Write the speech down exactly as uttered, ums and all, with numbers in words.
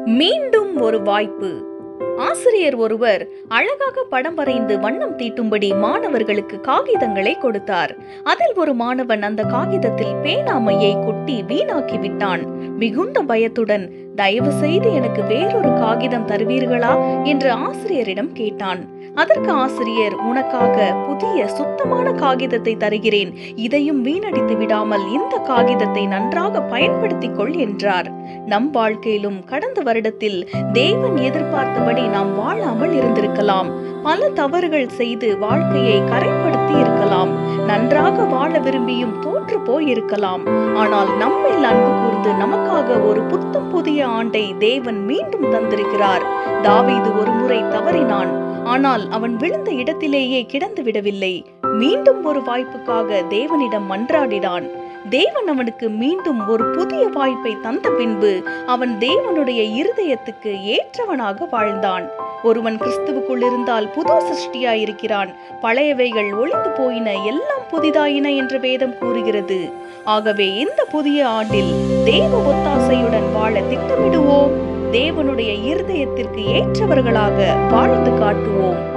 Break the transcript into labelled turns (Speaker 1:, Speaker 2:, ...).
Speaker 1: மீண்டும் ஒரு வாய்ப்பு. ஆசிரியர் ஒருவர் அழகாக படம் வரைந்து வண்ணம் தீட்டும்படி மாணவர்களுக்கு காகிதங்களை கொடுத்தார். அதில் ஒரு மாணவன் அந்த காகிதத்தில் பேனாமையை கொட்டி வீணாக்கி விட்டான். மிகுந்த பயத்துடன், தயவு செய்து எனக்கு வேறொரு காகிதம் தருவீர்களா என்று ஆசிரியரிடம் கேட்டான். அதற்கு ஆசிரியர், உனக்காக புதிய சுத்தமான காகிதத்தை தருகிறேன், இதையும் வீணடித்து விடாமல் இந்த காகிதத்தை நன்றாக பயன்படுத்திக் கொள் என்றார். நம் வாழ்க்கையிலும் கடந்த வருடத்தில் தேவன் எதிர்பார்த்தபடி நாம் வாழாமல் இருந்திருக்கலாம். பல தவறுகள் செய்து வாழ்க்கையை கரைப்படுத்தி இருக்கலாம். நன்றாக வாழ விரும்பியும் தோற்று போயிருக்கலாம். ஆனால் நம்மில் அன்பு கூர்ந்து நமக்காக ஒரு புத்தம் புதிய ஆண்டை தேவன் மீண்டும் தந்திருக்கிறார். தாவீது ஒரு முறை தவறினான். ஆனால் அவன் விழுந்த இடத்திலேயே கிடந்து விடவில்லை. மீண்டும் ஒரு வாய்ப்புக்காக தேவனிடம் மன்றாடினான். தேவன் அவனுக்கு மீண்டும் ஒரு புதிய வாய்ப்பை தந்த பின்பு அவன் தேவனுடைய இருதயத்துக்கு ஏற்றவனாக வாழ்ந்தான். ஒருவன் கிறிஸ்துவுக்குள் இருந்தால் புது சிருஷ்டியாயிருக்கிறான், பழையவைகள் ஒளிந்து போயின, எல்லாம் புதிதாயின என்று வேதம் கூறுகிறது. ஆகவே இந்த புதிய ஆண்டில் தேவ ஒத்தாசையுடன் வாழ திட்டமிடுவோம். தேவனுடைய இருதயத்திற்கு ஏற்றவர்களாக வாழ்ந்து காட்டுவோம்.